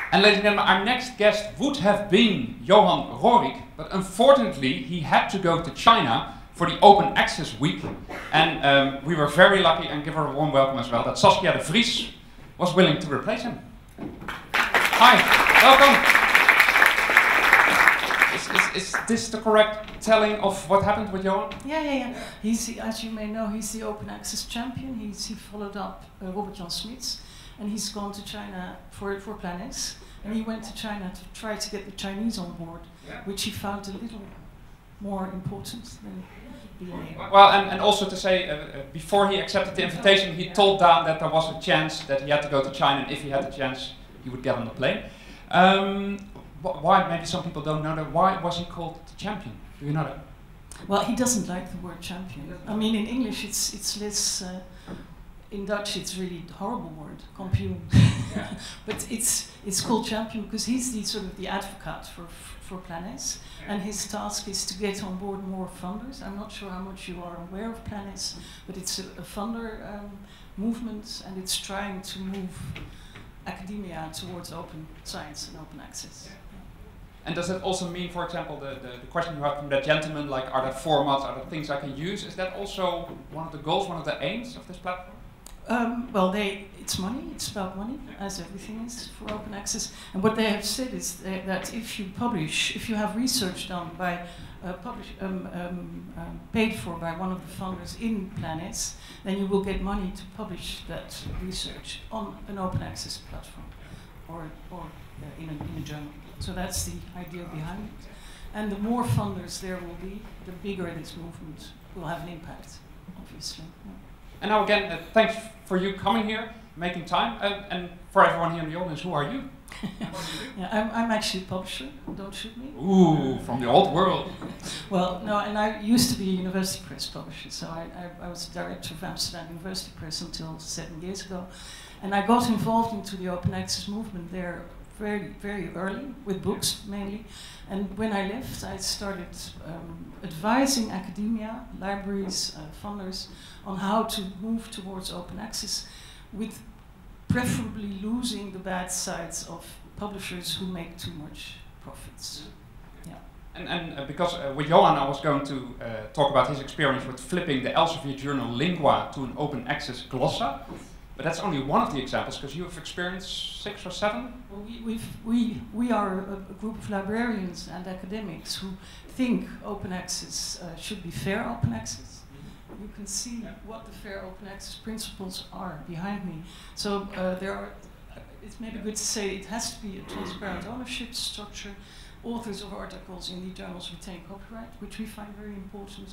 And ladies and gentlemen, our next guest would have been Johan Rorik, but unfortunately he had to go to China for the Open Access Week. And we were very lucky, and give her a warm welcome as well, that Saskia de Vries was willing to replace him. Hi, welcome. Is this the correct telling of what happened with Johan? Yeah. He's, as you may know, he's the Open Access champion. He followed up Robert Jan Smits, and he's gone to China for Plan S. And he went to China to try to get the Chinese on board, which he found a little more important than being able. Well, and also to say, before he accepted the invitation, he told Dan that there was a chance that he had to go to China, and if he had the chance, he would get on the plane. Why, maybe some people don't know that, why was he called the champion? Do you know that? Well, he doesn't like the word champion. I mean, in English it's less, in Dutch it's really a horrible word, kampioen. But it's called champion because he's the sort of the advocate for Plan S, and his task is to get on board more funders. I'm not sure how much you are aware of Plan S, but it's a funder movement, and it's trying to move academia towards open science and open access. And does that also mean, for example, the question you had from that gentleman, like are there formats, are there things I can use? Is that also one of the goals, one of the aims of this platform? Well, it's money, it's about money, as everything is for open access. And what they have said is that if you publish, if you have research done by, paid for by one of the funders in Plan S, then you will get money to publish that research on an open access platform or in a journal. So that's the idea behind it. And the more funders there will be, the bigger this movement will have an impact, obviously. Yeah. And now again, thanks for you coming here, making time, and for everyone here in the audience, who are you? Yeah, I'm actually a publisher, don't shoot me. Ooh, from the old world. Well, no, and I used to be a university press publisher, so I was the director of Amsterdam University Press until 7 years ago. And I got involved into the open access movement there very, very early, with books mainly. And when I left, I started advising academia, libraries, funders, on how to move towards open access, with preferably losing the bad sides of publishers who make too much profits. Yeah. And because with Johan I was going to talk about his experience with flipping the Elsevier journal Lingua to an open access glossa. But that's only one of the examples, because you have experienced 6 or 7? Well, we are a group of librarians and academics who think open access should be fair open access. You can see what the fair open access principles are behind me. So there are, it's maybe good to say it has to be a transparent ownership structure. Authors of articles in the journals retain copyright, which we find very important.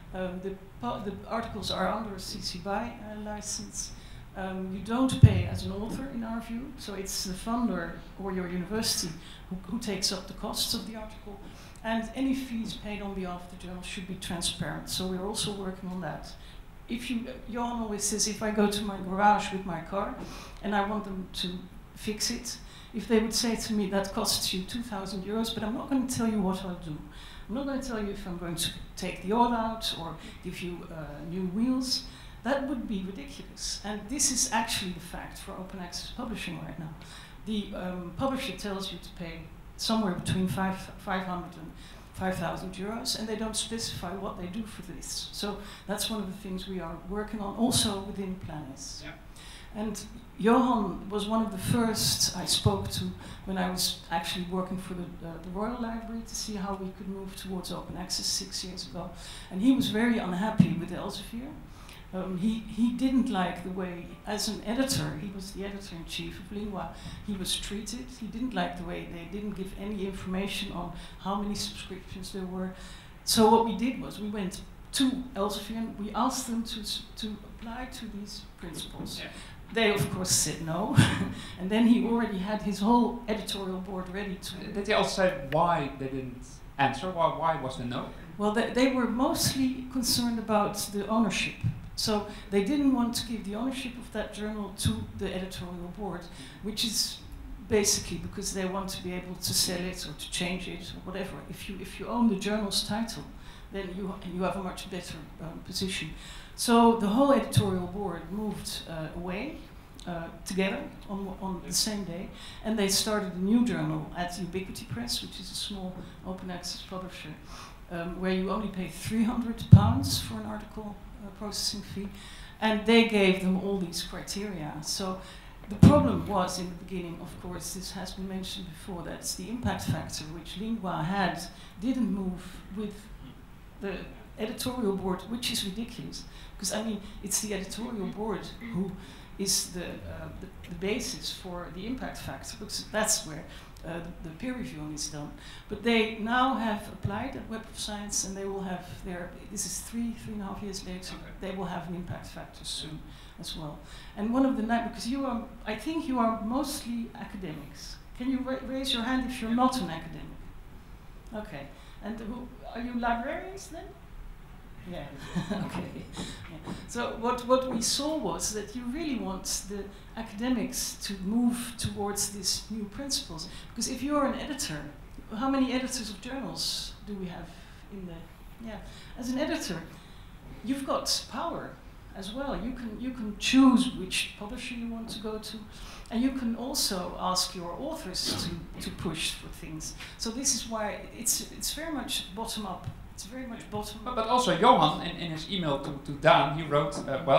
The articles are under a CC BY license. You don't pay as an author, in our view, so it's the funder or your university who takes up the costs of the article, and any fees paid on behalf of the journal should be transparent, so we're also working on that. If you, Johan always says, if I go to my garage with my car and I want them to fix it, if they would say to me, that costs you 2,000 euros, but I'm not going to tell you what I'll do. I'm not going to tell you if I'm going to take the oil out or give you new wheels. That would be ridiculous, and this is actually the fact for open access publishing right now. The publisher tells you to pay somewhere between 500 and 5,000 euros, and they don't specify what they do for this. So that's one of the things we are working on, also within Plan S. Yeah. And Johan was one of the first I spoke to when I was actually working for the Royal Library to see how we could move towards open access 6 years ago. And he was very unhappy with Elsevier. He didn't like the way, as an editor, he was the editor-in-chief of Lingua, he was treated. He didn't like the way they didn't give any information on how many subscriptions there were. So what we did was we went to Elsevier and we asked them to apply to these principles. Yeah. They of course said no, and then he already had his whole editorial board ready to... Did they also say why they didn't answer? Why was the no? Well, they were mostly concerned about the ownership. So they didn't want to give the ownership of that journal to the editorial board, which is basically because they want to be able to sell it or to change it or whatever. If you own the journal's title, then you have a much better position. So the whole editorial board moved away, together on the same day, and they started a new journal at Ubiquity Press, which is a small open access publisher, where you only pay £300 for an article processing fee, and they gave them all these criteria. So the problem was in the beginning, of course, this has been mentioned before, that's the impact factor which Lingua had didn't move with the editorial board, which is ridiculous, because I mean it's the editorial board who is the basis for the impact factor, because that's where the peer reviewing is done. But they now have applied at Web of Science, and they will have their, this is three and a half years later, they will have an impact factor soon as well. And one of the, because you are, I think you are mostly academics. Can you raise your hand if you're not an academic? Okay. And who, are you librarians then? Yeah. Okay. Yeah. So what we saw was that you really want the academics to move towards these new principles. Because if you're an editor, how many editors of journals do we have in the? Yeah. As an editor, you've got power as well. You can choose which publisher you want to go to, and you can also ask your authors to push for things. So this is why it's very much bottom up. It's very much bottom up. But also Johan, in his email to Dan, he wrote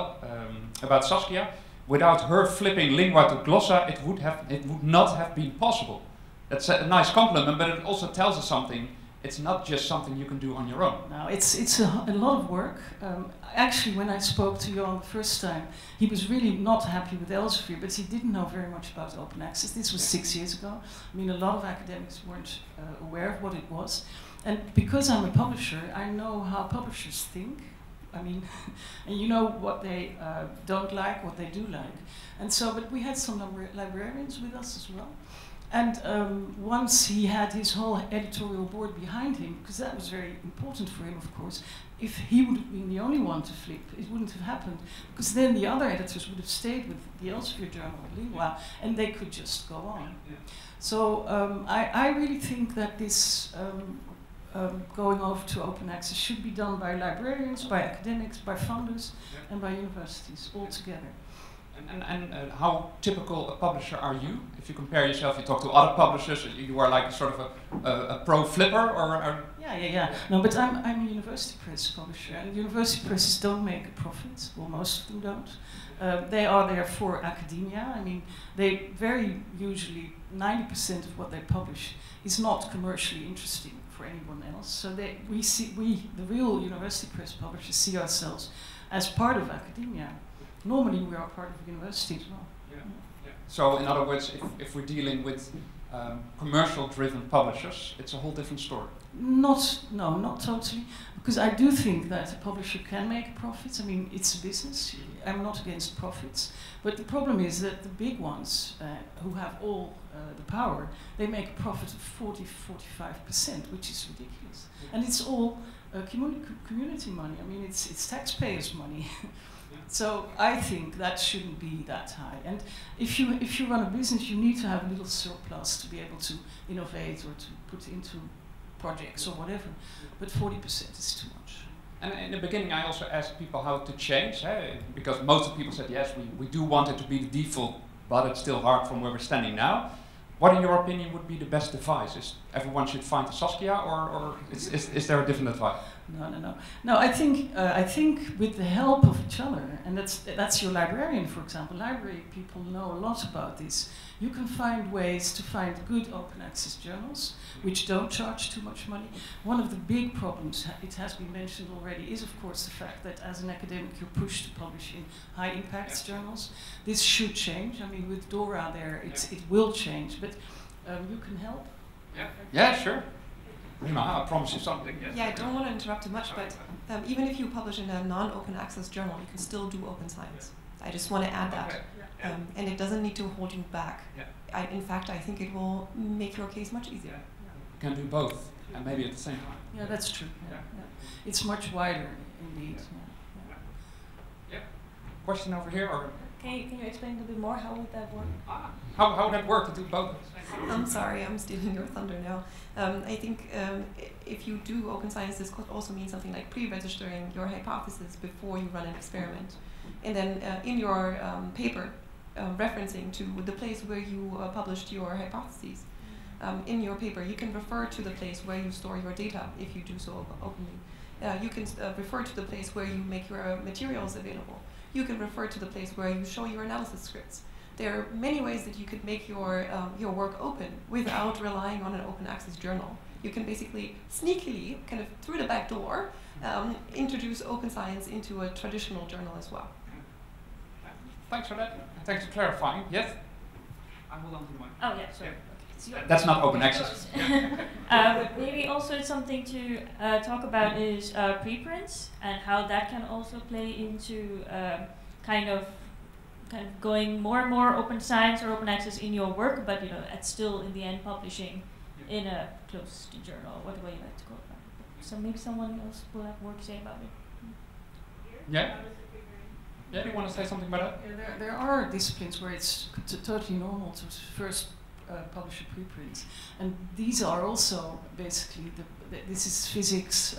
about Saskia. Without her flipping Lingua to Glossa, it would not have been possible. That's a nice compliment, but it also tells us something. It's not just something you can do on your own. No, it's a lot of work. Actually, when I spoke to Johan the first time, he was really not happy with Elsevier, but he didn't know very much about open access. This was 6 years ago. I mean, a lot of academics weren't aware of what it was. And because I'm a publisher, I know how publishers think. I mean, and you know what they don't like, what they do like. And so, but we had some librarians with us as well. And once he had his whole editorial board behind him, because that was very important for him, of course, if he would have been the only one to flip, it wouldn't have happened, because then the other editors would have stayed with the Elsevier journal, Lingua, and they could just go on. So I really think that this going over to open access should be done by librarians, by academics, by funders, and by universities all together. And how typical a publisher are you? If you compare yourself, you talk to other publishers, you are like sort of a pro flipper, or? Yeah. No, but I'm a university press publisher, and university presses don't make a profit. Well, most of them don't. They are there for academia. I mean, they very usually 90% of what they publish is not commercially interesting for anyone else. So we, the real university press publishers, see ourselves as part of academia. Normally we are part of the university as well. Yeah. Yeah. So in other words, if we're dealing with commercial-driven publishers, it's a whole different story. No, not totally. Because I do think that a publisher can make profits. I mean, it's a business. I'm not against profits. But the problem is that the big ones, who have all the power, they make a profit of 40–45%, which is ridiculous. And it's all community money. I mean, it's taxpayers' money. So I think that shouldn't be that high. And if you run a business, you need to have a little surplus to be able to innovate or to put into projects or whatever. But 40% is too much. And in the beginning, I also asked people how to change, because most of people said, yes, we do want it to be the default, but it's still hard from where we're standing now. What, in your opinion, would be the best advice? Is everyone should find a Saskia, or is there a different advice? No, I think with the help of each other, and that's your librarian, for example. Library people know a lot about this. You can find ways to find good open access journals which don't charge too much money. One of the big problems, it has been mentioned already, is of course the fact that as an academic you're pushed to publish in high impact journals. This should change. I mean, with Dora there, it will change, but you can help. Yeah, sure. I promise you something. Yes. Yeah, I don't want to interrupt too much, but even if you publish in a non-open access journal, you can still do open science. I just want to add that. Okay. And it doesn't need to hold you back. Yeah. In fact, I think it will make your case much easier. You can do both, and maybe at the same time. Yeah, that's true. Yeah. It's much wider, indeed. Yeah. Question over here, or? Can you explain a little bit more? How would that work? How would that work to do both? I'm sorry, I'm stealing your thunder now. I think if you do open science, this could also mean something like pre-registering your hypothesis before you run an experiment. And then in your paper, referencing to the place where you published your hypotheses. In your paper, you can refer to the place where you store your data if you do so openly. You can refer to the place where you make your materials available. You can refer to the place where you show your analysis scripts. There are many ways that you could make your work open without relying on an open access journal. You can basically sneakily, kind of through the back door, introduce open science into a traditional journal as well. Thanks for that. Thanks for clarifying. Yes? I hold on to the mic. Oh yeah, sorry. That's not open access. Maybe also something to talk about is preprints and how that can also play into kind of going more and more open science or open access in your work, but it's still in the end publishing in a closed journal, whatever you like to call it. So maybe someone else will have more to say about it. Yeah? Yeah, do you want to say something about that? Yeah, there are disciplines where it's totally normal to first publish a preprint, and these are also basically this is physics,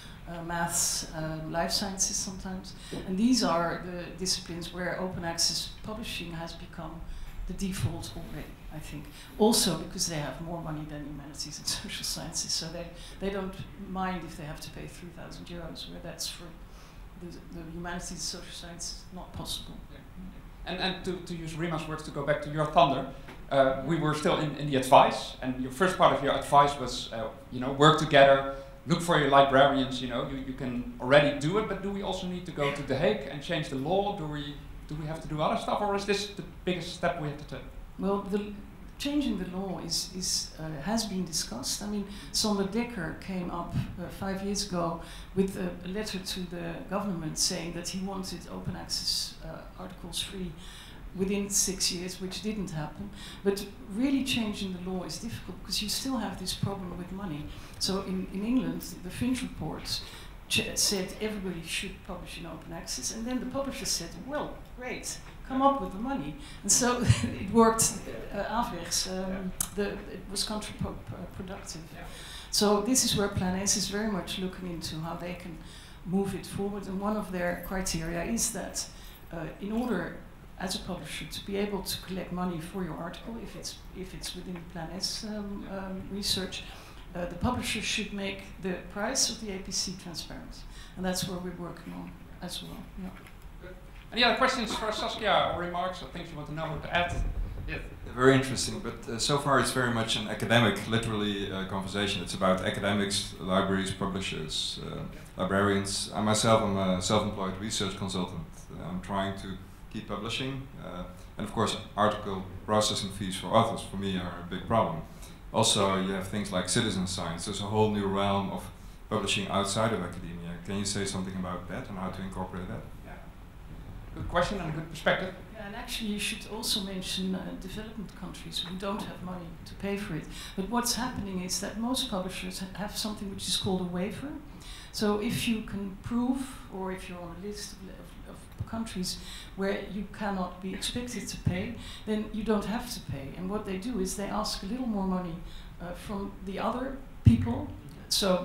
maths, life sciences sometimes, and these are the disciplines where open access publishing has become the default already, I think. Also because they have more money than humanities and social sciences, so they don't mind if they have to pay 3,000 euros, where that's for the humanities and social sciences not possible. Yeah. And to use Rima's words, to go back to your thunder, we were still in the advice, and your first part of your advice was, work together, look for your librarians. You can already do it, but do we also need to go to The Hague and change the law? Do we have to do other stuff, or is this the biggest step we have to take? Well, changing the law has been discussed. I mean, Sander Dekker came up 5 years ago with a letter to the government saying that he wanted open access articles free within 6 years, which didn't happen. But really changing the law is difficult because you still have this problem with money. So in England, the Finch report said everybody should publish in open access, and then the publisher said, well, great, come up with the money. And so it worked averechts. It was counterproductive. Yeah. So this is where Plan S is very much looking into how they can move it forward, and one of their criteria is that in order as a publisher to be able to collect money for your article, if it's within the Plan S research, the publisher should make the price of the APC transparent, and that's where we're working on as well. Yeah. Good. Any other questions for Saskia or remarks or things you want to know or to add? Yes. Very interesting, but so far it's very much an academic, literally conversation. It's about academics, libraries, publishers, librarians. I myself am a self-employed research consultant. I'm trying to keep publishing, and of course article processing fees for authors for me are a big problem. Also you have things like citizen science. There's a whole new realm of publishing outside of academia. Can you say something about that and how to incorporate that? Yeah. Good question and a good perspective. Yeah, and actually you should also mention development countries who don't have money to pay for it. But what's happening is that most publishers have something which is called a waiver. So if you can prove, or if you're on a list of countries where you cannot be expected to pay, then you don't have to pay. And what they do is they ask a little more money from the other people, so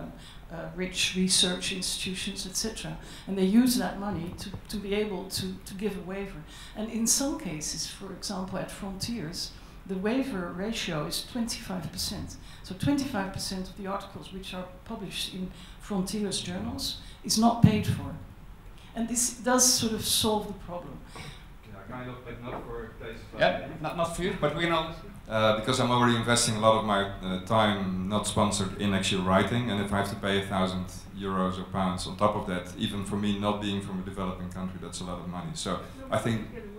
rich research institutions, etc. And they use that money to be able to give a waiver. And in some cases, for example at Frontiers, the waiver ratio is 25%. So 25% of the articles which are published in Frontiers journals is not paid for. And this does sort of solve the problem. Yeah, kind of, but not for places like not for you, but we know. Because I'm already investing a lot of my time not sponsored in actually writing, and if I have to pay 1,000 euros or pounds on top of that, even for me not being from a developing country, that's a lot of money. So I think.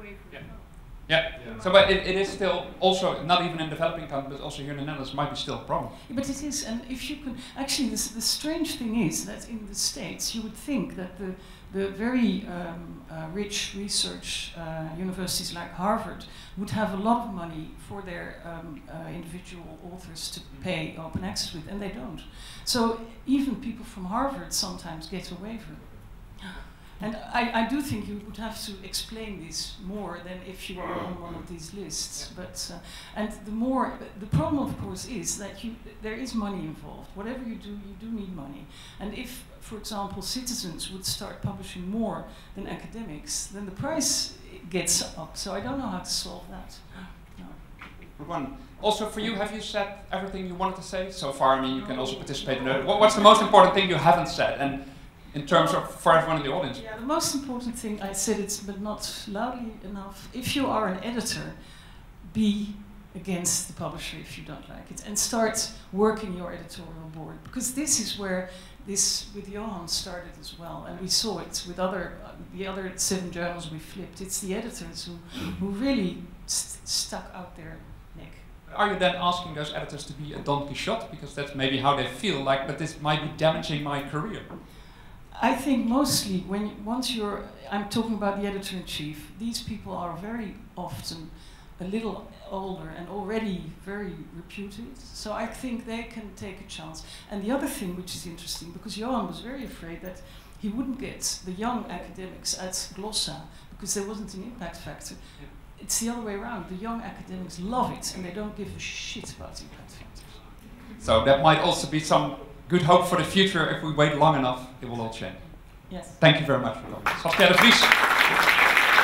Yeah. So, but it is still also not even in developing countries, but also here in the Netherlands might be still a problem. Yeah, but it is, and if you can actually, the strange thing is that in the States you would think that the very rich research universities like Harvard would have a lot of money for their individual authors to pay open access with, and they don't. So even people from Harvard sometimes get a waiver. And I do think you would have to explain this more than if you are on one of these lists. But and the problem, of course, is that there is money involved. Whatever you do need money. And if, for example, citizens would start publishing more than academics, then the price gets up. So I don't know how to solve that. No. Good one. Also for you, have you said everything you wanted to say so far? I mean, you can also participate in it. What's the most important thing you haven't said? And in terms of, for everyone in the audience. Yeah, the most important thing, I said it, but not loudly enough. If you are an editor, be against the publisher if you don't like it, and start working your editorial board, because this is where this with Johan started as well, and we saw it with the other 7 journals we flipped. It's the editors who really stuck out their neck. Are you then asking those editors to be a Don Quixote, because that's maybe how they feel like, but this might be damaging my career? I think mostly I'm talking about the editor-in-chief. These people are very often a little older and already very reputed, so I think they can take a chance. And the other thing which is interesting, because Johan was very afraid that he wouldn't get the young academics at Glossa because there wasn't an impact factor. It's the other way around. The young academics love it and they don't give a shit about impact factors. So that might also be some good hope for the future. If we wait long enough, it will all change. Yes. Thank you very much for coming. Saskia de Vries.